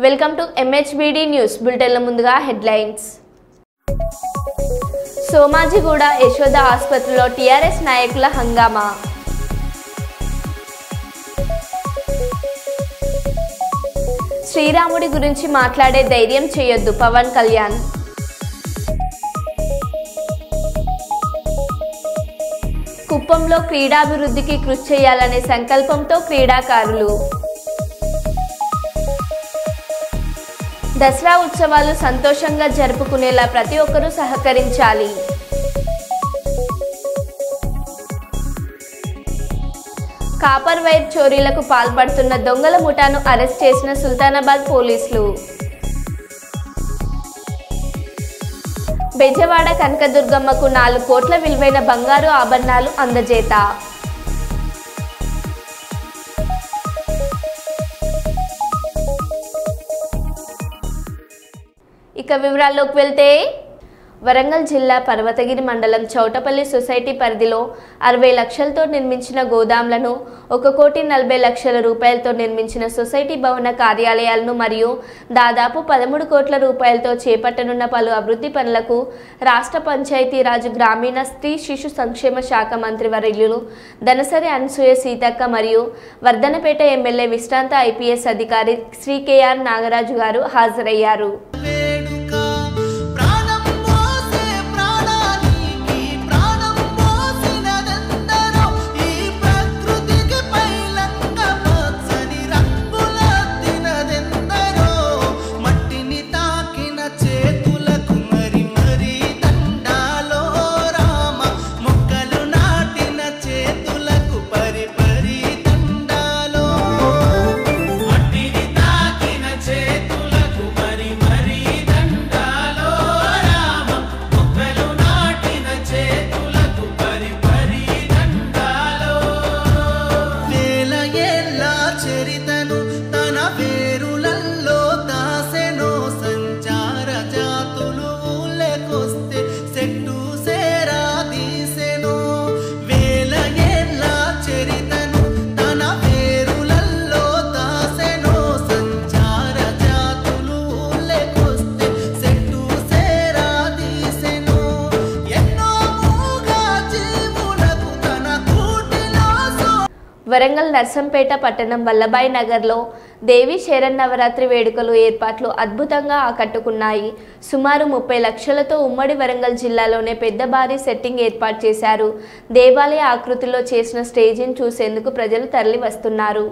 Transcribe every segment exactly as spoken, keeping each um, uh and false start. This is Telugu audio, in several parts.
వెల్కమ్ టు ఎంహెచ్బిడి న్యూస్ బులెటిన్ల ముందుగా హెడ్లైన్స్. సోమాజిగూడ యశోద ఆసుపత్రిలో టీఆర్ఎస్ నాయకుల హంగామా. శ్రీరాముడి గురించి మాట్లాడే ధైర్యం చేయొద్దు పవన్ కళ్యాణ్. కుప్పంలో క్రీడాభివృద్ధికి కృషి చేయాలనే సంకల్పంతో క్రీడాకారులు. దసరా ఉత్సవాలు సంతోషంగా జరుపుకునేలా ప్రతి ఒక్కరూ సహకరించాలి. కాపర్ వైర్ చోరీలకు పాల్పడుతున్న దొంగల ముఠాను అరెస్ట్ చేసిన సుల్తానాబాద్ పోలీసులు. బెజవాడ కనకదుర్గమ్మకు నాలుగు కోట్ల విలువైన బంగారు ఆభరణాలు అందజేత. ఇక వివరాల్లోకి వెళ్తే, వరంగల్ జిల్లా పర్వతగిరి మండలం చౌటపల్లి సొసైటీ పరిధిలో అరవై లక్షలతో నిర్మించిన గోదాంలను, ఒక కోటి నలభై లక్షల రూపాయలతో నిర్మించిన సొసైటీ భవన కార్యాలయాలను మరియు దాదాపు పదమూడు కోట్ల రూపాయలతో చేపట్టనున్న పలు అభివృద్ధి పనులకు రాష్ట్ర పంచాయతీరాజ్ గ్రామీణ స్త్రీ శిశు సంక్షేమ శాఖ మంత్రి వర్యులు దనసరి అనసూయ సీతక్క మరియు వర్ధనపేట ఎమ్మెల్యే విశ్రాంత ఐపీఎస్ అధికారి శ్రీ కేఆర్ నాగరాజు గారు హాజరయ్యారు. వరంగల్ నర్సంపేట పట్టణం వల్లభాయ్ నగర్లో దేవి శరన్నవరాత్రి వేడుకలు ఏర్పాట్లు అద్భుతంగా ఆకట్టుకున్నాయి. సుమారు ముప్పై లక్షలతో ఉమ్మడి వరంగల్ జిల్లాలోనే పెద్ద భారీ సెట్టింగ్ ఏర్పాటు చేశారు. దేవాలయ ఆకృతిలో చేసిన స్టేజిని చూసేందుకు ప్రజలు తరలి వస్తున్నారు.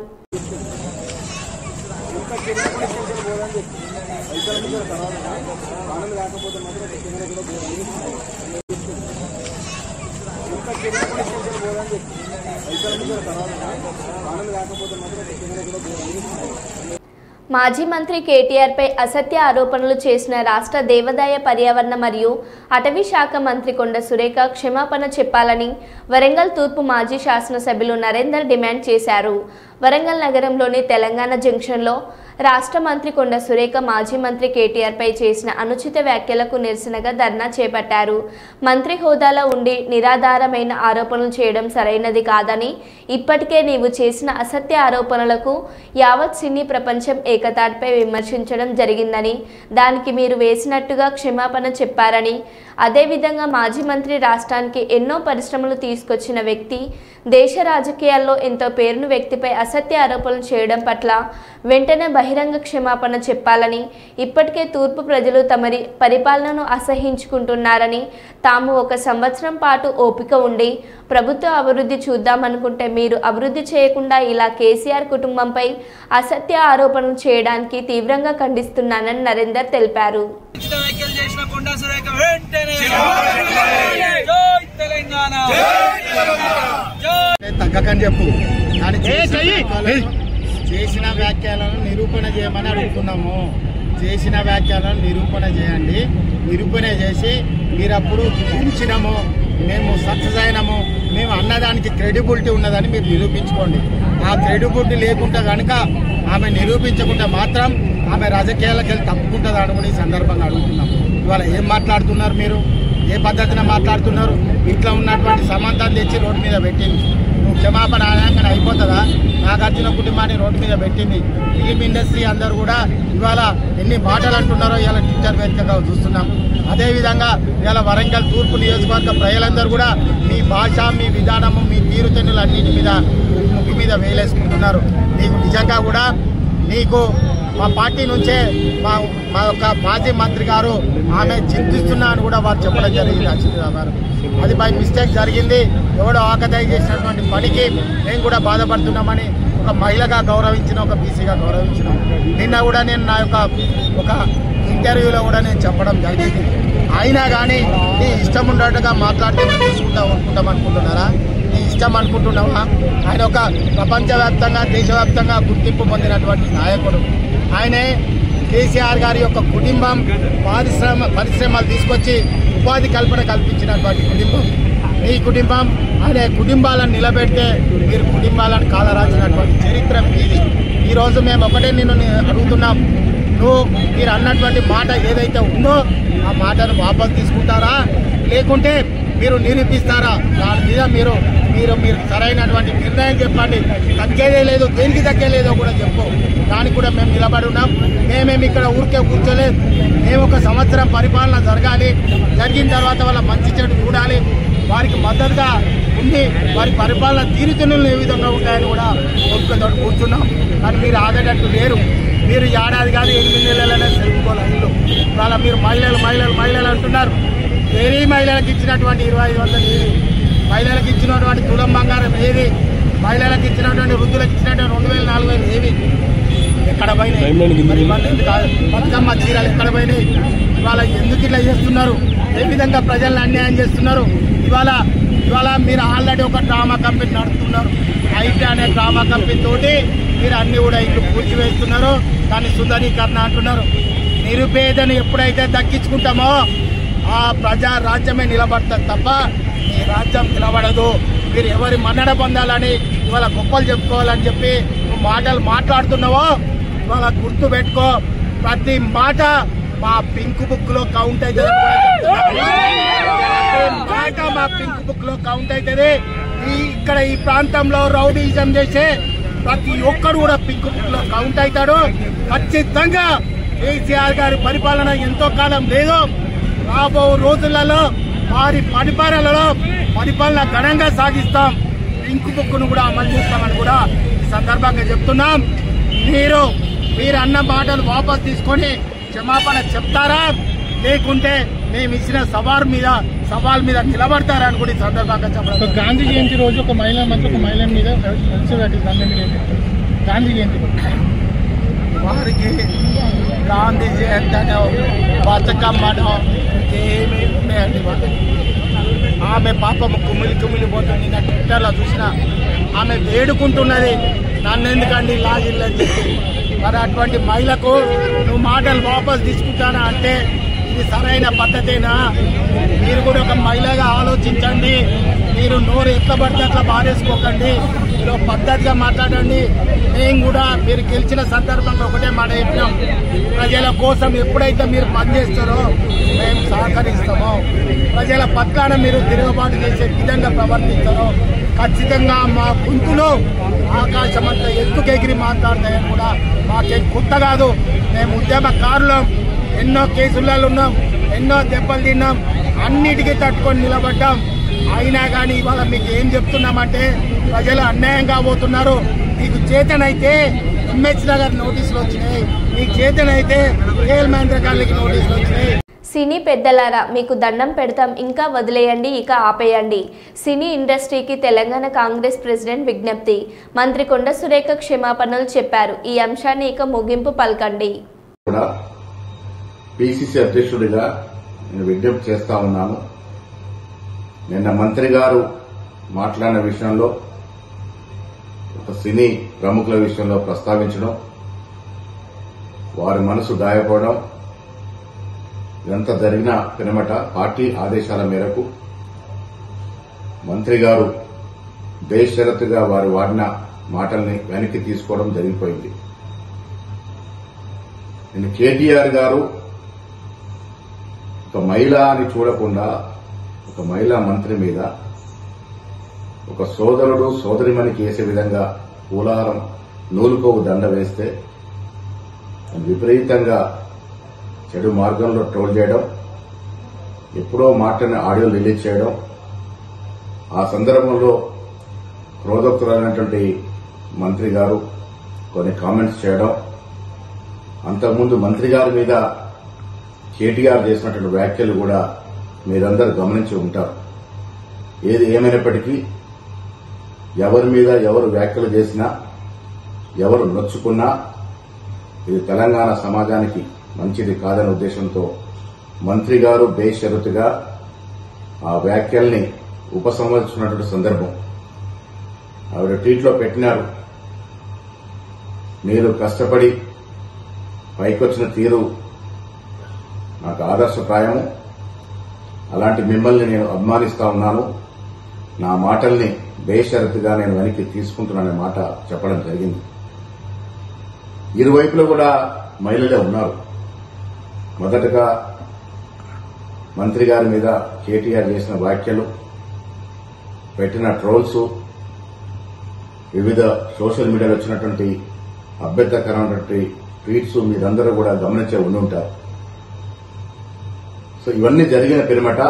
మాజీ మంత్రి కేటీఆర్ పై అసత్య ఆరోపణలు చేసిన రాష్ట్ర దేవాదాయ పర్యావరణ మరియు అటవీ శాఖ మంత్రి కొండ సురేఖ క్షమాపణ చెప్పాలని వరంగల్ తూర్పు మాజీ శాసనసభ్యులు నరేందర్ డిమాండ్ చేశారు. వరంగల్ నగరంలోని తెలంగాణ జంక్షన్లో రాష్ట్ర మంత్రి కొండ సురేఖ మాజీ మంత్రి కేటీఆర్ పై చేసిన అనుచిత వ్యాఖ్యలకు నిరసనగా ధర్నా చేపట్టారు. మంత్రి హోదాలో ఉండి నిరాధారమైన ఆరోపణలు చేయడం సరైనది కాదని, ఇప్పటికే నీవు చేసిన అసత్య ఆరోపణలకు యావత్ సినీ ప్రపంచం ఏకతాటిపై విమర్శించడం జరిగిందని, దానికి మీరు వేసినట్టుగా క్షమాపణ చెప్పారని, అదేవిధంగా మాజీ మంత్రి రాష్ట్రానికి ఎన్నో పరిశ్రమలు తీసుకొచ్చిన వ్యక్తి దేశ రాజకీయాల్లో ఎంతో పేరును వ్యక్తిపై అసత్య ఆరోపణలు చేయడం పట్ల వెంటనే బహిరంగ క్షమాపణ చెప్పాలని, ఇప్పటికే తూర్పు ప్రజలు తమరి పరిపాలనను అసహించుకుంటున్నారని, తాము ఒక సంవత్సరం పాటు ఓపిక ఉండి ప్రభుత్వ అభివృద్ధి చూద్దామనుకుంటే మీరు అభివృద్ధి చేయకుండా ఇలా కేసీఆర్ కుటుంబంపై అసత్య ఆరోపణలు చేయడానికి తీవ్రంగా ఖండిస్తున్నానని నరేందర్ తెలిపారు. తగ్గకని చెప్పు చేసిన వ్యాఖ్యలను నిరూపణ చేయమని అడుగుతున్నాము. చేసిన వ్యాఖ్యలను నిరూపణ చేయండి. నిరూపణ చేసి మీరు అప్పుడు గెలిచినాము, మేము సక్సెస్ అయినాము, మేము అన్నదానికి క్రెడిబిలిటీ ఉన్నదని మీరు నిరూపించుకోండి. ఆ క్రెడిబిలిటీ లేకుండా కనుక ఆమె నిరూపించకుండా మాత్రం ఆమె రాజకీయాలకు వెళ్ళి తప్పుకుంటుంది అనుకుని ఈ సందర్భంగా అడుగుతున్నాం. ఇవాళ ఏం మాట్లాడుతున్నారు మీరు? ఏ పద్ధతిన మాట్లాడుతున్నారు? ఇంట్లో ఉన్నటువంటి సంబంధాలు తెచ్చి రోడ్డు మీద పెట్టింది. క్షమాపణ అనగానే అయిపోతుందా? నాగార్జున కుటుంబాన్ని రోడ్డు మీద పెట్టింది. ఫిలిం ఇండస్ట్రీ అందరూ కూడా ఇవాళ ఎన్ని మాటలు అంటున్నారో ఇవాళ ట్విట్టర్ వేదికగా చూస్తున్నాం. అదేవిధంగా ఇవాళ వరంగల్ తూర్పు నియోజకవర్గ ప్రజలందరూ కూడా మీ భాష, మీ విధానము, మీ తీరుతెన్నులు అన్నింటి మీద ముగ్గు మీద వేలేసుకుంటున్నారు. నీకు నిజంగా కూడా నీకు మా పార్టీ నుంచే మా మా యొక్క మాజీ మంత్రి గారు ఆమె చింతిస్తున్నా అని కూడా వారు చెప్పడం జరిగింది. అచ్యుతరావు గారు అది బై మిస్టేక్ జరిగింది, ఎవడో ఆకతాయి చేసినటువంటి పనికి మేము కూడా బాధపడుతున్నామని ఒక మహిళగా గౌరవించిన, ఒక బీసీగా గౌరవించిన నిన్న కూడా నేను నా యొక్క ఒక ఇంటర్వ్యూలో కూడా నేను చెప్పడం జరిగింది. అయినా కానీ నీ ఇష్టం ఉన్నట్టుగా మాట్లాడితే చూసుకుంటా అనుకుంటాం అనుకుంటున్నారా? నీ ఇష్టం అనుకుంటున్నావా? ఆయన ఒక ప్రపంచవ్యాప్తంగా దేశవ్యాప్తంగా గుర్తింపు పొందినటువంటి నాయకుడు. ఆయనే కేసీఆర్ గారి యొక్క కుటుంబం పరిశ్రమ పరిశ్రమలు తీసుకొచ్చి ఉపాధి కల్పన కల్పించినటువంటి కుటుంబం మీ కుటుంబం. ఆయన కుటుంబాలను నిలబెడితే మీరు కుటుంబాలను కాలరాసినటువంటి చరిత్ర మీది. ఈరోజు మేము ఒకటే నిన్ను అడుగుతున్నాం, నువ్వు మీరు అన్నటువంటి మాట ఏదైతే ఉందో ఆ మాటను వాపసు తీసుకుంటారా, లేకుంటే మీరు నిరూపిస్తారా? దాని మీద మీరు మీరు మీరు సరైనటువంటి నిర్ణయం చెప్పండి. తగ్గేదే లేదు, దేనికి తగ్గేలేదో కూడా చెప్పు. దానికి కూడా మేము నిలబడి ఉన్నాం. మేమేమి ఇక్కడ ఊరికే కూర్చోలేదు. మేము ఒక సంవత్సరం పరిపాలన జరగాలి, జరిగిన తర్వాత వాళ్ళ మంచి చెడు చూడాలి, వారికి మద్దతుగా ఉండి వారి పరిపాలన తీరుతెన్నులు ఏ విధంగా ఉంటాయని కూడా ఒప్పుకొని కూర్చున్నాం. కానీ మీరు ఆగేటట్టు లేరు. మీరు ఏడాది కాదు ఎనిమిది నెలలనే తెలుపుకోవాలి ఇల్లు. ఇవాళ మీరు మహిళలు మహిళలు మహిళలు అంటున్నారు. వేరే మహిళలకు ఇచ్చినటువంటి ఇరవై ఐదు వందలు ఏది? మహిళలకు ఇచ్చినటువంటి తులం బంగారం ఏది? మహిళలకు ఇచ్చినటువంటి వృద్ధులకు ఇచ్చినటువంటి రెండు వేల నాలుగు వేలు ఏవి? ఎక్కడ పోయినాయి? మరి బతుకమ్మ చీరలు ఎక్కడ పోయినాయి? ఇవాళ ఎందుకు ఇట్లా చేస్తున్నారు? ఏ విధంగా ప్రజలను అన్యాయం చేస్తున్నారు? ఇవాళ ఇవాళ మీరు ఆల్రెడీ ఒక డ్రామా కంపెనీ నడుపుతున్నారు. ఐటీ అనే డ్రామా కంపెనీ తోటి మీరు అన్ని కూడా ఇల్లు పూడ్చివేస్తున్నారు, దాన్ని సుందరీకరణ అంటున్నారు. నిరుపేదను ఎప్పుడైతే దక్కించుకుంటామో ఆ ప్రజా రాజ్యమే నిలబడుతుంది తప్ప ఈ రాజ్యం నిలబడదు. మీరు ఎవరి మన్నడ పొందాలని ఇవాళ గొప్పలు చెప్పుకోవాలని చెప్పి నువ్వు మాటలు మాట్లాడుతున్నావో ఇవాళ గుర్తు పెట్టుకో. ప్రతి మాట మా పింక్ బుక్ లో కౌంట్ అవుతుంది. మాట మా పింక్ బుక్ లో కౌంట్ అవుతుంది. ఈ ఇక్కడ ఈ ప్రాంతంలో రౌడీజం చేసే ప్రతి ఒక్కరు కూడా పింక్ బుక్ లో కౌంట్ అవుతాడు. ఖచ్చితంగా కేసీఆర్ గారి పరిపాలన ఎంతో కాలం లేదు, రాబో రోజులలో వారి పరిపాలనలో పరిపాలన ఘనంగా సాగిస్తాం, పింక్ బుక్ ను కూడా అమలు చేస్తామని కూడా ఈ సందర్భంగా చెప్తున్నాం. మీరు మీరు అన్న మాటలు వాపసు తీసుకొని క్షమాపణ చెప్తారా, లేకుంటే మేము ఇచ్చిన సవాల్ మీద సవాల్ మీద నిలబడతారా అని కూడా ఈ సందర్భంగా చెప్పడం. గాంధీ జయంతి రోజు ఒక మహిళా మంత్రి ఒక మహిళ మీద గాంధీ జయంతి వారికి గాంధీ జయంతి అనో బతుకమ్మనో ఏమీ ఉన్నాయండి. ఆమె పాపము కుమిలి కుమిలిపోతుంది. నా ట్విట్టర్లో చూసిన ఆమె వేడుకుంటున్నది, నన్ను ఎందుకండి లాగిల్లని చెప్పి. మరి అటువంటి మహిళకు నువ్వు మాటలు వాపసు తీసుకుంటానా అంటే ఇది సరైన పద్ధతేనా? మీరు కూడా ఒక మహిళగా ఆలోచించండి. మీరు నోరు ఎట్లా పడితే అట్లా బారేసుకోకండి, మీరు పద్ధతిగా మాట్లాడండి. మేము కూడా మీరు గెలిచిన సందర్భంగా ఒకటే మాట చెప్పినాం, ప్రజల కోసం ఎప్పుడైతే మీరు పనిచేస్తారో మేము సహకరిస్తామో, ప్రజల పట్ల మీరు తిరుగుబాటు చేసే విధంగా ప్రవర్తిస్తారో ఖచ్చితంగా మా గొంతులో ఆకాశం అంతా ఎత్తుకెగిరి మాట్లాడతాయని కూడా మాకేం కొత్త కాదు. మేము ఉద్యమకారులం, ఎన్నో కేసులలో ఉన్నాం, ఎన్నో దెబ్బలు తిన్నాం, అన్నిటికీ తట్టుకొని నిలబడ్డాం. అయినా కానీ ఇవాళ మీకు ఏం చెప్తున్నామంటే ప్రజలు అన్యాయంగా పోతున్నారు. మీకు చేతనైతే ఎంహెచ్ నగర్ నోటీసులు వచ్చినాయి, మీకు చేతనైతే కేఎల్ మహేంద్ర కాలనీకి నోటీసులు వచ్చినాయి. సినీ పెద్దలారా మీకు దండం పెడతాం, ఇంకా వదిలేయండి, ఇక ఆపేయండి. సినీ ఇండస్ట్రీకి తెలంగాణ కాంగ్రెస్ ప్రెసిడెంట్ విజ్ఞప్తి. మంత్రి కొండ సురేఖ క్షమాపణలు చెప్పారు. ఈ అంశాన్ని ఇక ముగింపు పలకండి. పిసిసి అధ్యక్షుడిగా నేను విజ్ఞప్తి చేస్తా ఉన్నాను. నిన్న మంత్రి గారు మాట్లాడిన విషయంలో ఒక సినీ ప్రముఖుల విషయంలో ప్రస్తావించడం, వారి మనసు గాయపడడం, ఇదంతా జరిగిన పినమట పార్టీ ఆదేశాల మేరకు మంత్రి గారు బేషరతుగా వారు వాడిన మాటల్ని వెనక్కి తీసుకోవడం జరిగిపోయింది. నేను కేటీఆర్ గారు ఒక మహిళ అని చూడకుండా ఒక మహిళా మంత్రి మీద ఒక ఒక సోదరుడు సోదరిమణికి వేసే విధంగా పూలారం నూలుకోవు దండ వేస్తే విపరీతంగా చెడు మార్గంలో ట్రోల్ చేయడం, ఎప్పుడో మాటని ఆడియో రిలీజ్ చేయడం, ఆ సందర్భంలో క్రోధోక్తులైనటువంటి మంత్రి గారు కొన్ని కామెంట్స్ చేయడం, అంతకుముందు మంత్రి గారి మీద కేటీఆర్ చేసినటువంటి వ్యాఖ్యలు కూడా మీరందరూ గమనించి ఉంటారు. ఏది ఏమైనప్పటికీ ఎవరి మీద ఎవరు వ్యాఖ్యలు చేసినా, ఎవరు నొచ్చుకున్నా ఇది తెలంగాణ సమాజానికి మంచిది కాదనే ఉద్దేశంతో మంత్రి గారు బేషరతుగా ఆ వ్యాఖ్యల్ని ఉపసంహరించుకున్నటువంటి సందర్భం. ఆవిడ ట్వీట్లో పెట్టినారు, మీరు కష్టపడి పైకొచ్చిన తీరు నాకు ఆదర్శప్రాయము, అలాంటి మిమ్మల్ని నేను అభిమానిస్తా ఉన్నాను, నా మాటల్ని బేషరతుగా నేను వెనక్కి తీసుకుంటున్నాననే మాట చెప్పడం జరిగింది. ఇరువైపులో కూడా మహిళలే ఉన్నారు. మొదటగా మంత్రి గారి మీద కేటీఆర్ చేసిన వ్యాఖ్యలు, పెట్టిన ట్రోల్స్, వివిధ సోషల్ మీడియాలో వచ్చినటువంటి అభ్యంతరకరమైనటువంటి ట్వీట్స్ మీరందరూ కూడా గమనించే ఉండి ఉంటారు. సో ఇవన్నీ జరిగిన పిమ్మట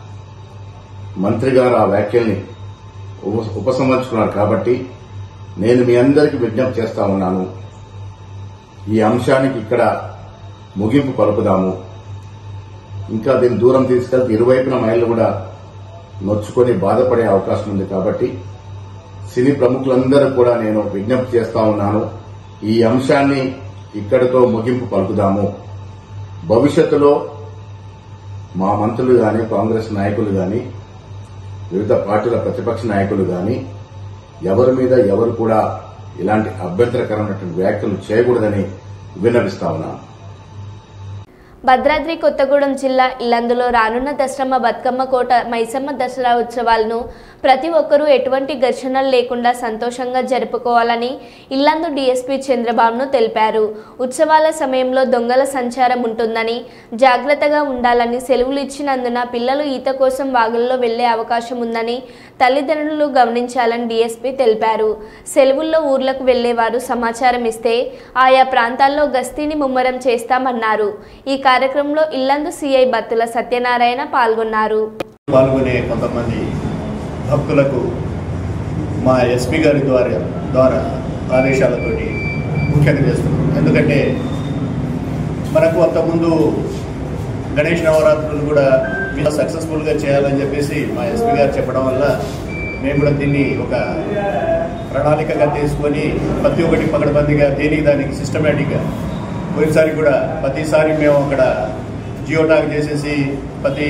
మంత్రి గారు ఆ వ్యాఖ్యల్ని ఉపసంహరించుకున్నారు. కాబట్టి నేను మీ అందరికీ విజ్ఞప్తి చేస్తా ఉన్నాను, ఈ అంశానికి ఇక్కడ ముగింపు పలుకుదాము. ఇంకా దీన్ని దూరం తీసుకెళ్తే ఇరువైపున మహిళలు కూడా నొచ్చుకొని బాధపడే అవకాశం ఉంది. కాబట్టి సినీ ప్రముఖులందరూ కూడా నేను విజ్ఞప్తి చేస్తా ఉన్నాను, ఈ అంశాన్ని ఇక్కడితో ముగింపు పలుకుదాము. భవిష్యత్తులో మా మంత్రులు గాని, కాంగ్రెస్ నాయకులు గాని, వివిధ పార్టీల ప్రతిపక్ష నాయకులు గాని ఎవరి మీద ఎవరు కూడా ఇలాంటి అభ్యంతరకరమైనటువంటి వ్యాఖ్యలు చేయకూడదని విన్నవిస్తా ఉన్నాను. భద్రాద్రి కొత్తగూడెం జిల్లా ఇల్లందులో రానున్న దసరమ్మ బతుకమ్మ కోట మైసమ్మ దసరా ఉత్సవాలను ప్రతి ఒక్కరూ ఎటువంటి ఘర్షణలు లేకుండా సంతోషంగా జరుపుకోవాలని ఇల్లందు డీఎస్పీ చంద్రబాబును తెలిపారు. ఉత్సవాల సమయంలో దొంగల సంచారం ఉంటుందని, జాగ్రత్తగా ఉండాలని, సెలవులు ఇచ్చినందున పిల్లలు ఈత కోసం వాగుల్లో వెళ్లే అవకాశం ఉందని తల్లిదండ్రులు గమనించాలని డీఎస్పీ తెలిపారు. సెలవుల్లో ఊర్లకు వెళ్లేవారు సమాచారం ఇస్తే ఆయా ప్రాంతాల్లో గస్తీని ముమ్మరం చేస్తామన్నారు. ఈ కార్యక్రమంలో ఇల్లందు సిఐ బత్తుల సత్యనారాయణ పాల్గొన్నారు. పాల్గొనే కొంతమంది భక్తులకు మా ఎస్పీ గారి ద్వారా ద్వారా ఆదేశాలతోటి ముఖ్యంగా చేస్తున్నాం. ఎందుకంటే మనకు అంతకుముందు గణేష్ నవరాత్రులు కూడా మీరు సక్సెస్ఫుల్గా చేయాలని చెప్పేసి మా ఎస్పీ గారు చెప్పడం వల్ల మేము కూడా దీన్ని ఒక ప్రణాళికగా తీసుకొని ప్రతి ఒక్కటి పకడ్బందీగా దేనికి దానికి సిస్టమేటిక్గా పోయినసారి కూడా ప్రతిసారి మేము అక్కడ జియో ట్యాగ్ చేసేసి ప్రతి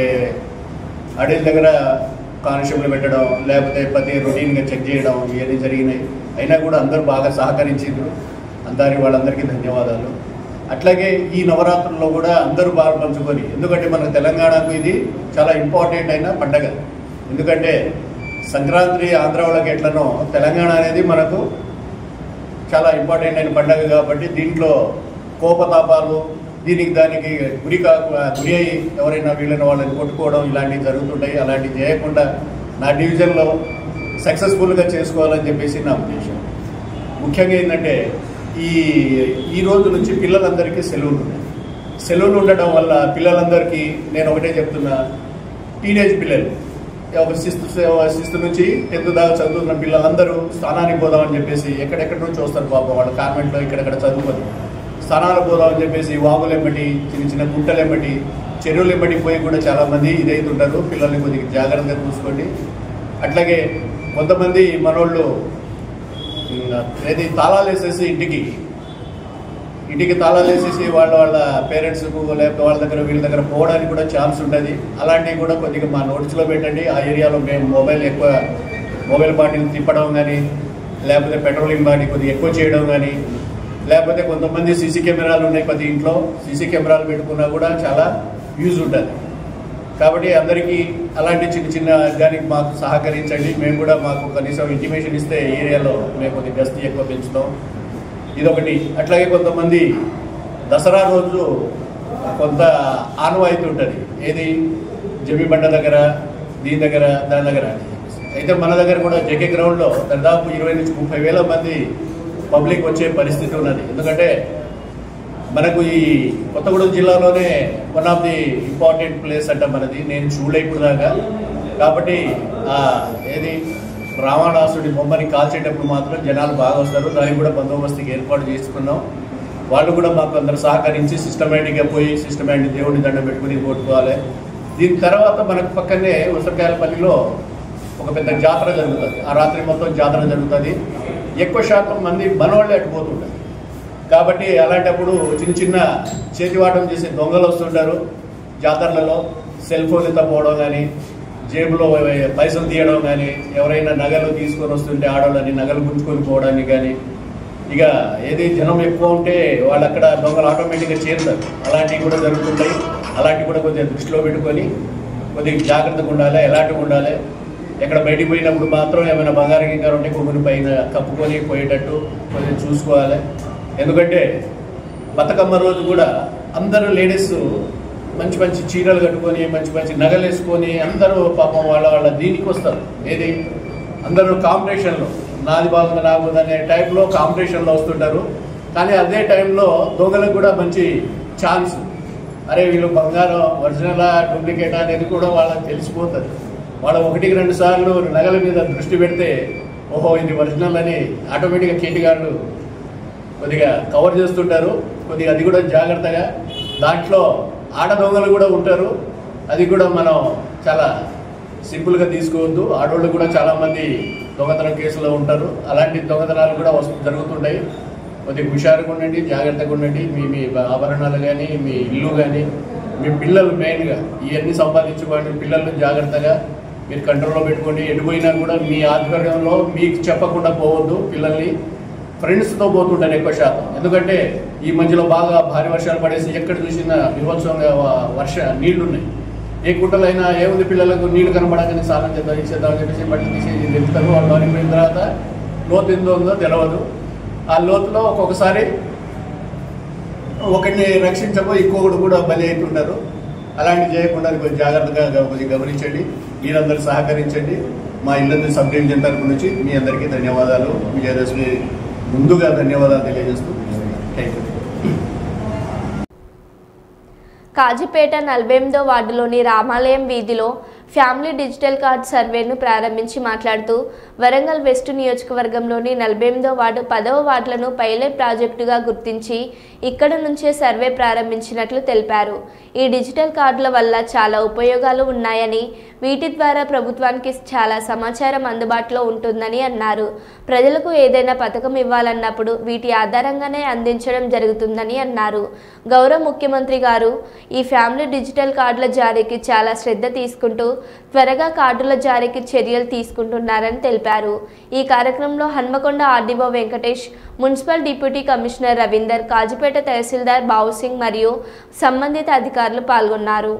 అడవి దగ్గర కానిస్టేబుల్ పెట్టడం, లేకపోతే ప్రతి రొటీన్గా చెక్ చేయడం ఇవన్నీ జరిగినాయి. అయినా కూడా అందరూ బాగా సహకరించారు. అందరి వాళ్ళందరికీ ధన్యవాదాలు. అట్లాగే ఈ నవరాత్రుల్లో కూడా అందరూ బాగా పంచుకొని, ఎందుకంటే మనకు తెలంగాణకు ఇది చాలా ఇంపార్టెంట్ అయిన పండగ. ఎందుకంటే సంక్రాంతి ఆంధ్ర వాళ్ళకి ఎట్లనో తెలంగాణ అనేది మనకు చాలా ఇంపార్టెంట్ అయిన పండగ. కాబట్టి దీంట్లో కోపతాపాలు దీనికి దానికి గురి కా గురి అయ్యి ఎవరైనా వీళ్ళని వాళ్ళని కొట్టుకోవడం ఇలాంటివి జరుగుతుంటాయి. అలాంటివి చేయకుండా నా డివిజన్లో సక్సెస్ఫుల్గా చేసుకోవాలని చెప్పేసి నా ఉద్దేశం. ముఖ్యంగా ఏంటంటే ఈ ఈ రోజు నుంచి పిల్లలందరికీ సెలవులు ఉన్నాయి. సెలవులు ఉండడం వల్ల పిల్లలందరికీ నేను ఒకటే చెప్తున్నా, టీనేజ్ పిల్లలు ఒక సిక్స్త్ సిక్స్త్ నుంచి టెన్త్ దాకా చదువుతున్న పిల్లలందరూ స్థానానికి పోదామని చెప్పేసి ఎక్కడెక్కడి నుంచి వస్తారు పాపం, వాళ్ళ కాన్వెంట్లో ఇక్కడెక్కడ చదువుకొని స్థానాలకు పోదామని చెప్పేసి వాగులు ఎమ్మటి, చిన్న చిన్న గుంటలు ఎమ్మటి, చెరువులు ఎమ్మటి పోయి కూడా చాలామంది ఇదైతుంటారు. పిల్లల్ని కొద్దిగా జాగ్రత్తగా చూసుకోండి. అట్లాగే కొంతమంది మనోళ్ళు ఏది తాళాలు వేసేసి ఇంటికి ఇంటికి తాళాలు వేసేసి వాళ్ళ వాళ్ళ పేరెంట్స్కు లేకపోతే వాళ్ళ దగ్గర వీళ్ళ దగ్గర పోవడానికి కూడా ఛాన్స్ ఉంటుంది. అలాంటివి కూడా కొద్దిగా మా నోట్స్లో పెట్టండి. ఆ ఏరియాలో మేము మొబైల్ ఎక్కువ మొబైల్ బాటిల్ తిప్పడం కానీ, లేకపోతే పెట్రోలింగ్ బాడీ కొద్దిగా ఎక్కువ చేయడం కానీ, లేకపోతే కొంతమంది సీసీ కెమెరాలు ఉన్నాయి ప్రతి ఇంట్లో, సీసీ కెమెరాలు పెట్టుకున్నా కూడా చాలా యూజ్ ఉంటుంది. కాబట్టి అందరికీ అలాంటి చిన్న చిన్న దానికి మాకు సహకరించండి. మేము కూడా మాకు కనీసం ఇంటిమేషన్ ఇస్తే ఏరియాలో మేము కొద్దిగా గస్తీ ఎక్కువ పెంచుతాం. ఇదొకటి. అట్లాగే కొంతమంది దసరా రోజు కొంత ఆనవాయితీ ఉంటుంది, ఏది జమ్మి బండ దగ్గర, దీని దగ్గర, దాని దగ్గర. అయితే మన దగ్గర కూడా జేకే గ్రౌండ్లో దాదాపు ఇరవై నుంచి ముప్పై వేల మంది పబ్లిక్ వచ్చే పరిస్థితి ఉన్నది. ఎందుకంటే మనకు ఈ కొత్తగూడెం జిల్లాలోనే one of the important place అంట మనది. నేను చూడలే ఇప్పుడు దాకా. కాబట్టి ఏది రావణాసుడి బొమ్మని కాల్చేటప్పుడు మాత్రం జనాలు బాగా వస్తారు. దానికి కూడా బందోబస్తుకి ఏర్పాటు చేసుకున్నాం. వాళ్ళు కూడా మాకు అందరు సహకరించి సిస్టమేటిక్గా పోయి సిస్టమేటిక్ దేవుడిని దండం పెట్టుకుని కొట్టుకోవాలి. దీని తర్వాత మనకు పక్కనే ఉసరకాయలపల్లిలో ఒక పెద్ద జాతర జరుగుతుంది. ఆ రాత్రి మొత్తం జాతర జరుగుతుంది. ఎక్కువ శాతం మంది మనవాళ్ళే అటుపోతుంటారు. కాబట్టి అలాంటప్పుడు చిన్న చిన్న చేతివాటం చేసే దొంగలు వస్తుంటారు. జాతరలలో సెల్ ఫోన్ ఎత్తపోవడం కానీ, జేబులో పైసలు తీయడం కానీ, ఎవరైనా నగలు తీసుకొని వస్తుంటే ఆడవాళ్ళని నగలు గుంజుకొని పోవడానికి కానీ, ఇక ఏది జనం ఎక్కువ ఉంటే వాళ్ళు అక్కడ దొంగలు ఆటోమేటిక్గా చేరుతారు. అలాంటివి కూడా జరుగుతుంటాయి. అలాంటివి కూడా కొద్దిగా దృష్టిలో పెట్టుకొని కొద్దిగా జాగ్రత్తగా ఉండాలి. ఎలాంటివి ఉండాలి, ఎక్కడ బయటికి పోయినప్పుడు మాత్రం ఏమైనా బంగారం గింగారు ఉంటే కొమ్ముని పైన కప్పుకొని పోయేటట్టు కొద్దిగా చూసుకోవాలి. ఎందుకంటే బతుకమ్మ రోజు కూడా అందరూ లేడీస్ మంచి మంచి చీరలు కట్టుకొని మంచి మంచి నగలు వేసుకొని అందరూ పాపం వాళ్ళ వాళ్ళ దీనికి వస్తారు. ఏది అందరూ కాంపిటీషన్లో నాది బాగుంది నాకు అనే టైప్లో కాంపిటీషన్లో వస్తుంటారు. కానీ అదే టైంలో దొంగలకు కూడా మంచి ఛాన్స్, అరే వీళ్ళు బంగారం ఒరిజినలా డూప్లికేటా అనేది కూడా వాళ్ళకి తెలిసిపోతుంది. వాళ్ళ ఒకటికి రెండు సార్లు నగల మీద దృష్టి పెడితే ఓహో ఇది ఒరిజినల్ అని ఆటోమేటిక్గా కేటీగాళ్ళు కొద్దిగా కవర్ చేస్తుంటారు. కొద్దిగా అది కూడా జాగ్రత్తగా. దాంట్లో ఆడ దొంగలు కూడా ఉంటారు. అది కూడా మనం చాలా సింపుల్గా తీసుకోవద్దు. ఆడవాళ్ళు కూడా చాలామంది దొంగతనం కేసులో ఉంటారు. అలాంటి దొంగతనాలు కూడా వస్తు జరుగుతుంటాయి. కొద్దిగా హుషారుగా ఉండండి, జాగ్రత్తగా ఉండండి. మీ మీ ఆభరణాలు కానీ, మీ ఇల్లు కానీ, మీ పిల్లలు మెయిన్గా ఇవన్నీ సంపాదించుకోండి. పిల్లలను జాగ్రత్తగా మీరు కంట్రోల్లో పెట్టుకోండి. ఎటుపోయినా కూడా మీ ఆధ్వర్యంలో మీకు చెప్పకుండా పోవద్దు. పిల్లల్ని ఫ్రెండ్స్తో పోతుంటారు ఎక్కువ శాతం. ఎందుకంటే ఈ మధ్యలో బాగా భారీ వర్షాలు పడేసి ఎక్కడ చూసినా విభత్సంగా వర్ష నీళ్లు ఉన్నాయి. ఏ గుట్టలైనా ఏముంది, పిల్లలకు నీళ్లు కనబడగానే స్నానం చేద్దాం ఇచ్చేద్దాం అని చెప్పేసి బట్టి తీసేసి వెళ్తారు. వాళ్ళు అనిపోయిన తర్వాత లోతు ఎంతో ఉందో తెలియదు. ఆ లోతులో ఒక్కొక్కసారి ఒకరిని రక్షించబోయి ఇంకొకటి కూడా బలి అవుతుంటారు. అలాంటివి చేయకుండా కొంచెం జాగ్రత్తగా కొంచెం గమనించండి. మీరందరూ సహకరించండి. మా ఇల్లందరి సబ్ డివిజన్ తరపు నుంచి మీ అందరికీ ధన్యవాదాలు. విజయదశమి ముందుగా ధన్యవాదాలు తెలియజేస్తూ థ్యాంక్ యూ. కాజీపేట నలభై ఎనిమిదో వార్డులోని రామాలయం వీధిలో ఫ్యామిలీ డిజిటల్ కార్డ్ సర్వేను ప్రారంభించి మాట్లాడుతూ వరంగల్ వెస్ట్ నియోజకవర్గంలోని నలభై ఎనిమిదో వార్డు పదవ వార్డులను పైలట్ ప్రాజెక్టుగా గుర్తించి ఇక్కడ నుంచే సర్వే ప్రారంభించినట్లు తెలిపారు. ఈ డిజిటల్ కార్డుల వల్ల చాలా ఉపయోగాలు ఉన్నాయని, వీటి ద్వారా ప్రభుత్వానికి చాలా సమాచారం అందుబాటులో ఉంటుందని అన్నారు. ప్రజలకు ఏదైనా పథకం ఇవ్వాలన్నప్పుడు వీటి ఆధారంగానే అందించడం జరుగుతుందని అన్నారు. గౌరవ ముఖ్యమంత్రి గారు ఈ ఫ్యామిలీ డిజిటల్ కార్డుల జారీకి చాలా శ్రద్ధ తీసుకుంటూ త్వరగా కార్డుల జారీకి చర్యలు తీసుకుంటున్నారని తెలిపారు. ఈ కార్యక్రమంలో Hanamkonda RDO Venkatesh, municipal deputy commissioner Ravinder, Kazipet tahsildar Bavusingh మరియు సంబంధిత అధికారులు పాల్గొన్నారు.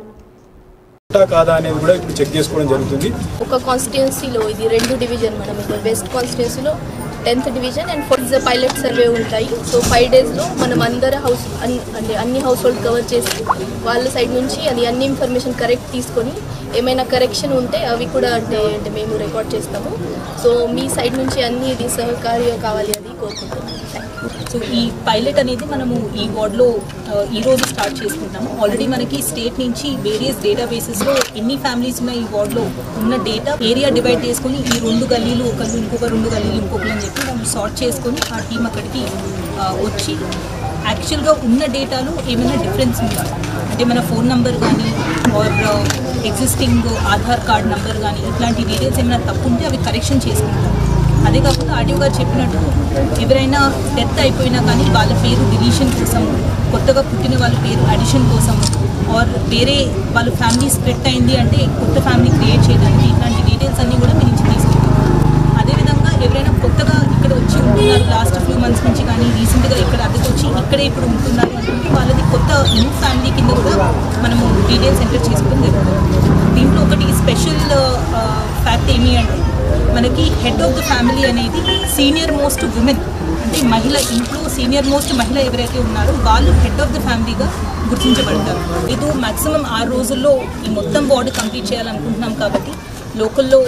కాదా అనేది కూడా ఇప్పుడు చెక్ చేసుకోవడం జరుగుతుంది. ఒక కాన్స్టిట్యున్సీలో ఇది రెండు డివిజన్, మనం వెస్ట్ కాన్స్టిట్యున్సీలో tenth division and fourth pilot survey ఉంటాయి. సో ఫైవ్ డేస్లో మనం అందరు హౌస్ అంటే అన్ని హౌస్ హోల్డ్ కవర్ చేసి వాళ్ళ సైడ్ నుంచి అది అన్ని ఇన్ఫర్మేషన్ కరెక్ట్ తీసుకొని ఏమైనా కరెక్షన్ ఉంటే అవి కూడా అంటే అంటే మేము రికార్డ్ చేస్తాము. సో మీ సైడ్ నుంచి అన్ని ఇది సహకార్యం కావాలి అని కోరుకుంటున్నాము. సో ఈ పైలట్ అనేది మనము ఈ వార్డ్లో ఈరోజు స్టార్ట్ చేసుకుంటాము. ఆల్రెడీ మనకి స్టేట్ నుంచి వేరియస్ డేటా బేసెస్లో ఎన్ని ఫ్యామిలీస్ ఉన్నాయి ఈ వార్డ్లో ఉన్న డేటా ఏరియా డివైడ్ చేసుకొని ఈ రెండు గల్లీలు ఒకళ్ళు ఇంకొక రెండు గల్లీలు ఇంకొకరు అని చెప్పి మనం సార్ట్ చేసుకొని ఆ టీం అక్కడికి వచ్చి యాక్చువల్గా ఉన్న డేటాలో ఏమైనా డిఫరెన్స్ ఉందా అంటే మన ఫోన్ నెంబర్ కానీ or existing Aadhaar card number కానీ ఇట్లాంటి డీటెయిల్స్ ఏమైనా తప్పు ఉంటే అవి కరెక్షన్ చేసుకుంటాం. అదే కాకుండా ఆడియో గారు చెప్పినట్టు ఎవరైనా డెత్ అయిపోయినా కానీ వాళ్ళ పేరు డిలీషన్ కోసం, కొత్తగా పుట్టిన వాళ్ళ పేరు అడిషన్ కోసం, ఆర్ వేరే వాళ్ళ ఫ్యామిలీ స్ప్లిట్ అయింది అంటే కొత్త ఫ్యామిలీ క్రియేట్ చేయడానికి ఇట్లాంటి డీటెయిల్స్ అన్నీ కూడా మీ నుంచి తీసుకుంటాం. అదేవిధంగా ఎవరైనా కొత్తగా ఇక్కడ వచ్చి ఉంటున్నారు లాస్ట్ ఫ్యూ మంత్స్ నుంచి కానీ రీసెంట్గా ఇక్కడ అద్దెకు వచ్చి ఇక్కడే ఇప్పుడు ఉంటున్నారు అంటే వాళ్ళది కొత్త న్యూ ఫ్యామిలీ కింద కూడా మనము డీటెయిల్స్ ఎంటర్ చేసుకోవడం జరుగుతుంది. దీంట్లో ఒకటి స్పెషల్ ఫ్యాక్ట్ ఏమి అంటే మనకి హెడ్ ఆఫ్ ద ఫ్యామిలీ అనేది సీనియర్ మోస్ట్ ఉమెన్ అంటే మహిళ, ఇంట్లో సీనియర్ మోస్ట్ మహిళ ఎవరైతే ఉన్నారో వాళ్ళు హెడ్ ఆఫ్ ద ఫ్యామిలీగా గుర్తించబడతారు. ఇది మ్యాక్సిమం ఆరు రోజుల్లో ఈ మొత్తం వార్డు కంప్లీట్ చేయాలనుకుంటున్నాం కాబట్టి లోకల్లో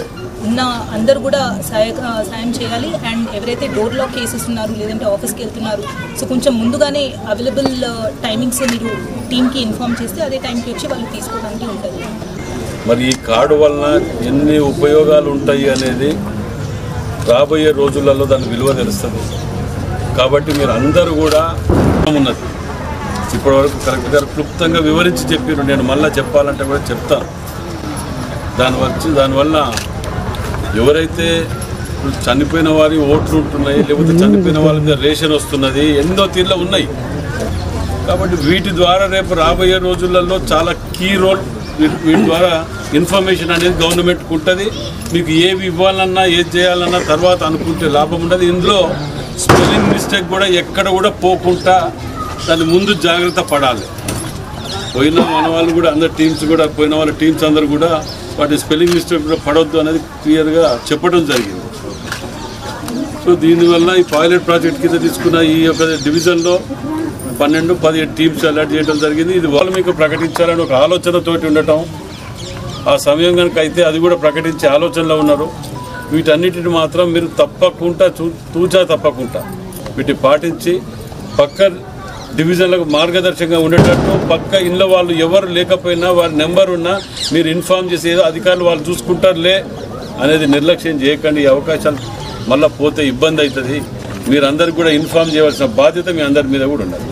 ఉన్న అందరూ కూడా సహాయ సాయం చేయాలి. అండ్ ఎవరైతే డోర్ లాక్ కేసెస్ ఉన్నారు లేదంటే ఆఫీస్కి వెళ్తున్నారు, సో కొంచెం ముందుగానే అవైలబుల్ టైమింగ్స్ మీరు టీమ్కి ఇన్ఫామ్ చేస్తే అదే టైంకి వచ్చి వాళ్ళు తీసుకోవడానికి ఉంటుంది. మరి ఈ కార్డు వలన ఎన్ని ఉపయోగాలు ఉంటాయి అనేది రాబోయే రోజులలో దాని విలువ తెలుస్తుంది. కాబట్టి మీరు అందరూ కూడా ఉన్నది ఇప్పటివరకు కరెక్ట్ గారు క్లుప్తంగా వివరించి చెప్పారు. నేను మళ్ళీ చెప్పాలంటే కూడా చెప్తాను. దాని వచ్చి దానివల్ల ఎవరైతే చనిపోయిన వారి ఓట్లు ఉంటున్నాయి, లేకపోతే చనిపోయిన వాళ్ళ మీద రేషన్ వస్తున్నది, ఎన్నో తీర్లు ఉన్నాయి. కాబట్టి వీటి ద్వారా రేపు రాబోయే రోజులలో చాలా కీ రోల్ వీటి ద్వారా ఇన్ఫర్మేషన్ అనేది గవర్నమెంట్కి ఉంటుంది. మీకు ఏవి ఇవ్వాలన్నా ఏది చేయాలన్నా తర్వాత అనుకుంటే లాభం ఉండదు. ఇందులో స్పెల్లింగ్ మిస్టేక్ కూడా ఎక్కడ కూడా పోకుండా దాని ముందు జాగ్రత్త పడాలి. పోయిన మన వాళ్ళు కూడా అందరు టీమ్స్ కూడా పోయిన వాళ్ళ టీమ్స్ అందరూ కూడా వాటి స్పెల్లింగ్ మిస్టేక్ కూడా పడవద్దు అనేది క్లియర్గా చెప్పడం జరిగింది. సో దీనివల్ల ఈ పైలట్ ప్రాజెక్ట్ కింద తీసుకున్న ఈ యొక్క డివిజన్లో పన్నెండు పదిహేడు టీమ్స్ అలాట్ చేయడం జరిగింది. ఇది వాళ్ళు మీకు ప్రకటించాలని ఒక ఆలోచనతోటి ఉండటం, ఆ సమయం కనుక అయితే అది కూడా ప్రకటించే ఆలోచనలో ఉన్నారు. వీటన్నిటిని మాత్రం మీరు తప్పకుండా చూ తూచా తప్పకుండా వీటిని పాటించి పక్క డివిజన్లకు మార్గదర్శకంగా ఉండేటట్టు పక్క ఇళ్ళ వాళ్ళు ఎవరు లేకపోయినా వారి నెంబర్ ఉన్నా మీరు ఇన్ఫామ్ చేసి ఏదో అధికారులు వాళ్ళు చూసుకుంటారులే అనేది నిర్లక్ష్యం చేయకండి. ఈ అవకాశాలు మళ్ళీ పోతే ఇబ్బంది అవుతుంది. మీరందరికీ కూడా ఇన్ఫామ్ చేయవలసిన బాధ్యత మీ అందరి మీద కూడా ఉన్నది.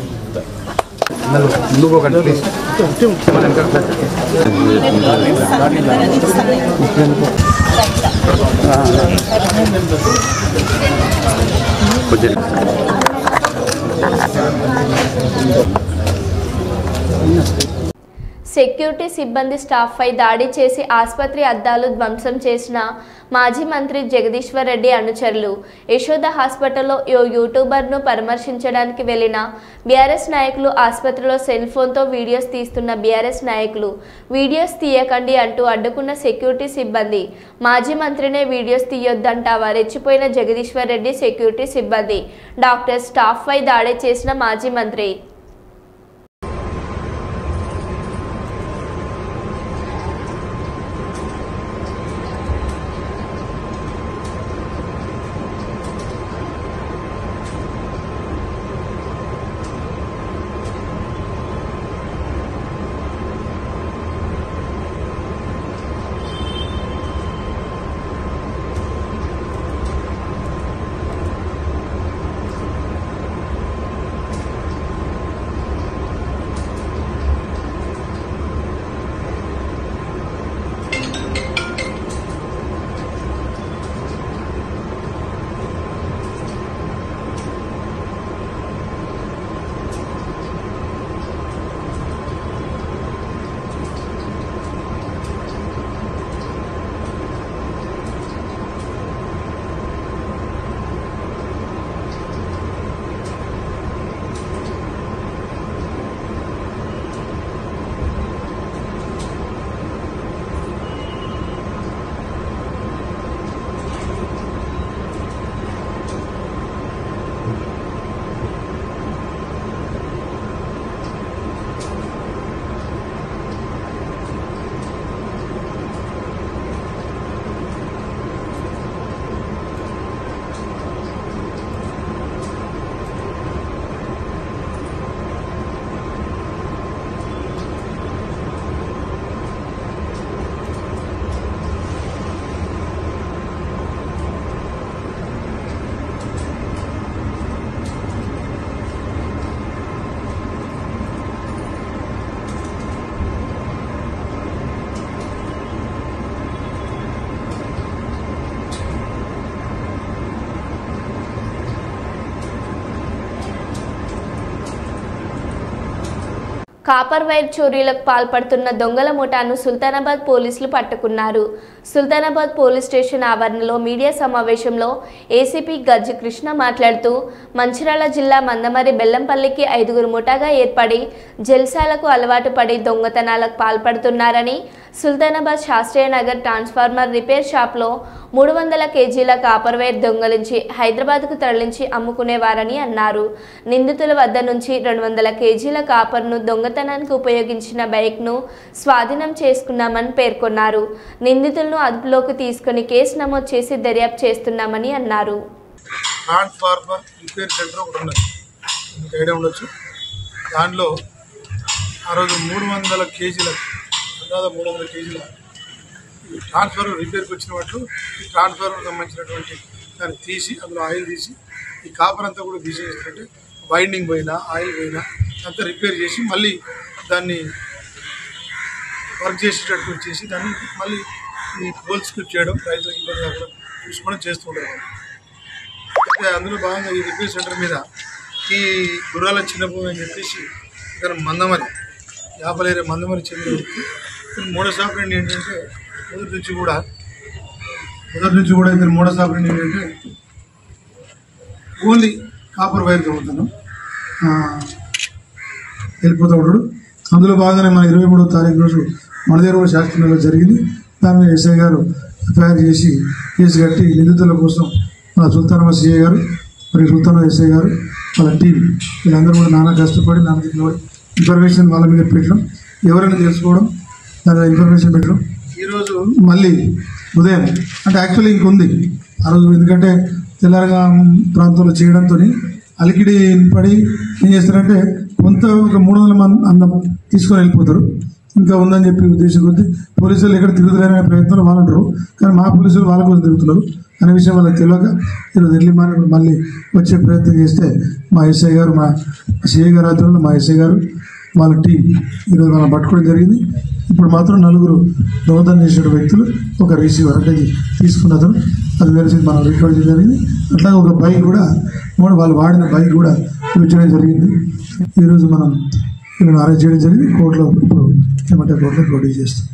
సెక్యూరిటీ సిబ్బంది స్టాఫ్పై దాడి చేసి ఆసుపత్రి అద్దాలు ధ్వంసం చేసిన మాజీ మంత్రి జగదీశ్వర్ రెడ్డి అనుచరులు యశోద హాస్పిటల్లో ఓ యూట్యూబర్ను పరామర్శించడానికి వెళ్లిన బీఆర్ఎస్ నాయకులు ఆసుపత్రిలో సెల్ ఫోన్తో వీడియోస్ తీస్తున్న బీఆర్ఎస్ నాయకులు వీడియోస్ తీయకండి అంటూ అడ్డుకున్న సెక్యూరిటీ సిబ్బంది మాజీ మంత్రినే వీడియోస్ తీయొద్దంటావా రెచ్చిపోయిన జగదీశ్వర్ రెడ్డి సెక్యూరిటీ సిబ్బంది డాక్టర్ స్టాఫ్పై దాడి చేసిన మాజీ మంత్రి కాపర్ వైర్ చోరీలకు పాల్పడుతున్న దొంగల ముఠాను సుల్తానాబాద్ పోలీసులు పట్టుకున్నారు. సుల్తానాబాద్ పోలీస్ స్టేషన్ ఆవరణలో మీడియా సమావేశంలో ఏసీపీ గజ్జి కృష్ణ మాట్లాడుతూ మంచిర్యాల జిల్లా మందమరి బెల్లంపల్లికి ఐదుగురు ముఠాగా ఏర్పడి జల్సాలకు అలవాటు పడి దొంగతనాలకు పాల్పడుతున్నారని, సుల్తానాబాద్ శాస్త్రీయ నగర్ ట్రాన్స్ఫార్మర్ రిపేర్ షాప్లో మూడు వందల కేజీల కాపర్ వైర్ దొంగలించి హైదరాబాద్కు తరలించి అమ్ముకునేవారని అన్నారు. నిందితుల వద్ద నుంచి రెండు వందల కేజీల కాపర్ను దొంగ దొంగతనానికి ఉపయోగించిన బైక్ను స్వాధీనం చేసుకున్నామని పేర్కొన్నారు. నిందితులను అదుపులోకి తీసుకుని కేసు నమోదు చేసి దర్యాప్తు చేస్తున్నామని అన్నారు. ట్రాన్స్ఫార్మర్ రిపేర్ సెంటర్ ఒకటి ఉన్నది, మీకు ఐడియా ఉండొచ్చు. దానిలో ఆ రోజు మూడు వందల కేజీల అందాజ మూడు వందల కేజీల ట్రాన్స్ఫార్మర్ రిపేర్కి వచ్చిన వాటి ఈ ట్రాన్స్ఫార్మర్ సంబంధించినటువంటి దాన్ని తీసి అందులో ఆయిల్ తీసి ఈ కాపర్ అంతా కూడా తీసేస్తుంటే వైండింగ్ పోయినా ఆయిల్ పోయినా అంతా రిపేర్ చేసి మళ్ళీ దాన్ని వర్క్ చేసేటట్టు చేసి దాన్ని మళ్ళీ ఈ పోల్ స్క్రిప్ట్ చేయడం రైతులకు ఇబ్బంది కాకుండా చూసుకోవడం చేస్తూ ఉంటారు. అయితే అందులో భాగంగా ఈ రిపేర్ సెంటర్ మీద ఈ గుర్రాల చిన్నభూమి అని చెప్పేసి ఇక్కడ మందమరి యాపలేరే మందమరి చెందిన వ్యక్తి మోడస్ ఆపరేషన్ ఏంటంటే మొదటి నుంచి కూడా మొదటి నుంచి కూడా ఇతను మోడస్ ఆపరేషన్ ఏంటంటే ఓన్లీ కాపర్ వైర్ కమ్ముతాను వెళ్ళిపోతూ ఉంటాడు. అందులో భాగంగానే మన ఇరవై మూడవ తారీఖు రోజు మన దగ్గర కూడా శాస్త్రంలో జరిగింది. దాని మీద ఎస్ఐ గారు ఎఫ్ఐఆర్ చేసి కేసు కట్టి నిందితుల కోసం మన సుల్తానమ్మ సిఐ గారు మరియు సుల్తాన ఎస్ఐ గారు వాళ్ళ టీం వీళ్ళందరూ కూడా నానా కష్టపడి నాన్న దగ్గర ఇన్ఫర్మేషన్ వాళ్ళ మీద పెట్టడం, ఎవరైనా తెలుసుకోవడం, దాని మీద ఇన్ఫర్మేషన్ పెట్టడం. ఈరోజు మళ్ళీ ఉదయం అంటే యాక్చువల్లీ ఇంకొంది ఆ రోజు, ఎందుకంటే తెల్లారగా ప్రాంతంలో చేయడంతో అలికిడి పడి ఏం చేస్తారంటే కొంత ఒక మూడు వందల మంది అందం తీసుకొని వెళ్ళిపోతారు. ఇంకా ఉందని చెప్పి ఉద్దేశం కొద్ది పోలీసులు ఎక్కడ తిరుగుతారనే ప్రయత్నంలో వాళ్ళు ఉంటారు, కానీ మా పోలీసులు వాళ్ళ కోసం తిరుగుతున్నారు అనే విషయం వాళ్ళకి తెలియక ఈరోజు ఎర్లీ మార్నింగ్ మళ్ళీ వచ్చే ప్రయత్నం చేస్తే మా ఎస్ఐ గారు మా సిఐ గారు ఆధ్వర్యంలో మా ఎస్ఐ గారు వాళ్ళ టీం ఈరోజు వాళ్ళని పట్టుకోవడం జరిగింది. ఇప్పుడు మాత్రం నలుగురు దొంగతనం చేసిన వ్యక్తులు ఒక రిసీవర్ అంటే తీసుకున్న అతను అది తెలిసి మనం రికార్డ్ చేయడం జరిగింది. అట్లాగే ఒక బైక్ కూడా మూడు వాళ్ళు వాడిన బైక్ కూడా చూపించడం జరిగింది. ఈరోజు మనం వీళ్ళని అరెస్ట్ చేయడం జరిగింది. కోర్టులో ఇప్పుడు ఏమంటే కోర్టులో ప్రొడ్యూస్ చేస్తాం.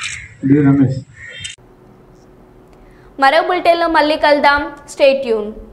మరో బులెటిన్లో మళ్ళీ కలుద్దాం. Stay tune.